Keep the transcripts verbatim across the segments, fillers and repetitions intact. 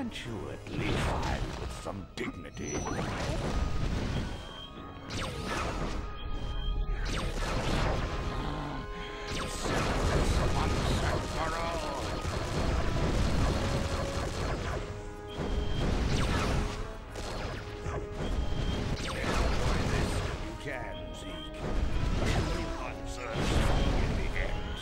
Can't you at least hide with some dignity? Once and for all. Enjoy this if you can, Zeke. Everyone serves in the end.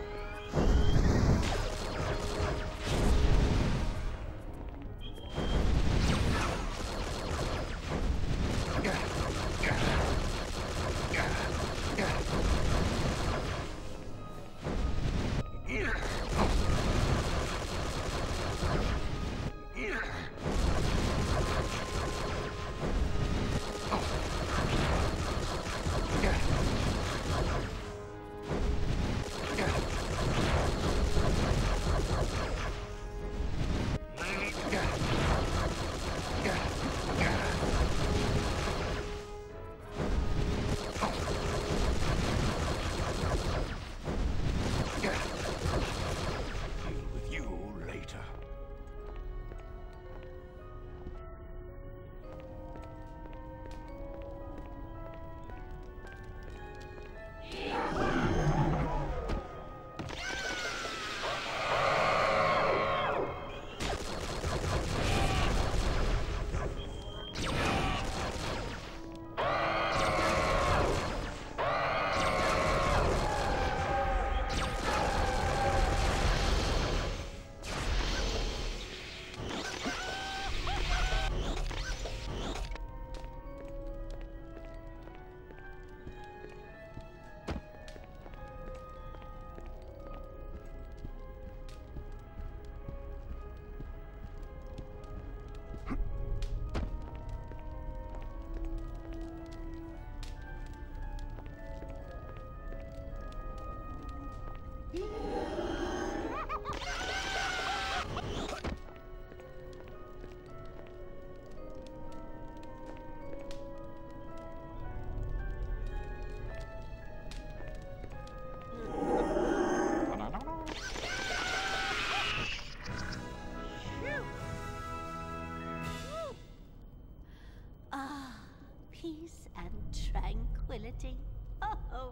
Peace and tranquility. Oh,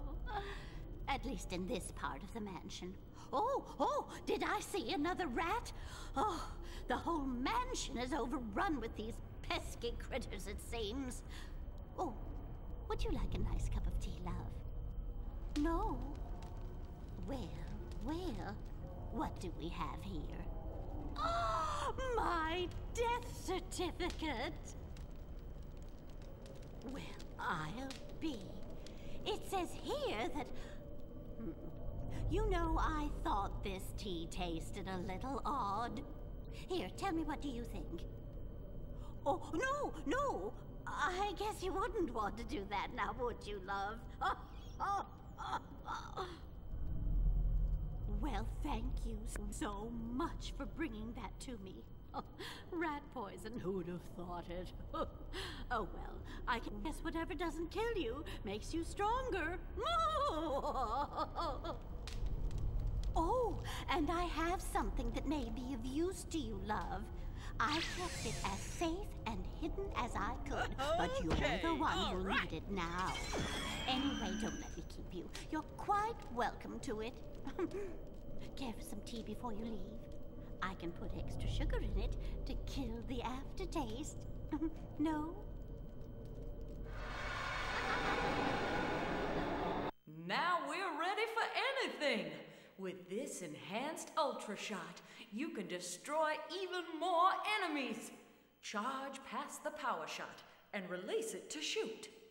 at least in this part of the mansion. Oh, oh, did I see another rat? Oh, the whole mansion is overrun with these pesky critters, it seems. Oh, would you like a nice cup of tea, love? No? Well, well, what do we have here? Oh, my death certificate! Well, I'll be. It says here that... Hmm, you know, I thought this tea tasted a little odd. Here, tell me, what do you think? Oh, no, no! I guess you wouldn't want to do that now, would you, love? Oh, oh, oh, oh. Well, thank you so much for bringing that to me. Oh, rat poison, who'd have thought it? Oh, well, I guess whatever doesn't kill you makes you stronger. Oh, and I have something that may be of use to you, love. I kept it as safe and hidden as I could, but you're Okay, the one all who'll right. need it now. Anyway, don't let me keep you. You're quite welcome to it. Care for some tea before you leave? I can put extra sugar in it to kill the aftertaste. No? Now we're ready for anything. With this enhanced Ultra Shot, you can destroy even more enemies. Charge past the power shot and release it to shoot.